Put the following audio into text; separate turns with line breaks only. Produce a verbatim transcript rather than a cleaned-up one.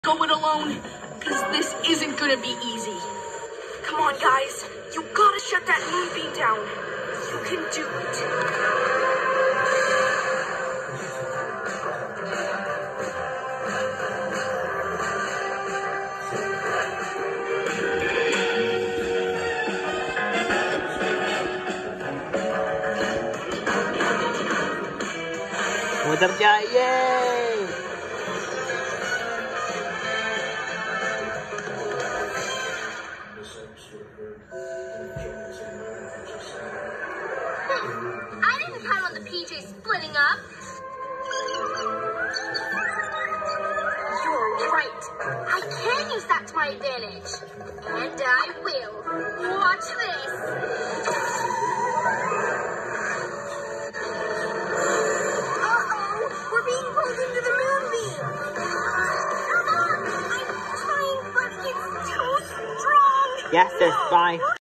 Go it alone, because this isn't gonna be easy.
Come on, guys. You gotta shut that moonbeam down. You can do it.
Muter yeay!
I didn't count on the P Js splitting up. You're right. I can use that to my advantage. And I will. Watch this. Uh-oh! We're being pulled into the moonbeam. Come on! I'm trying, but it's too strong.
Yes, sis, bye.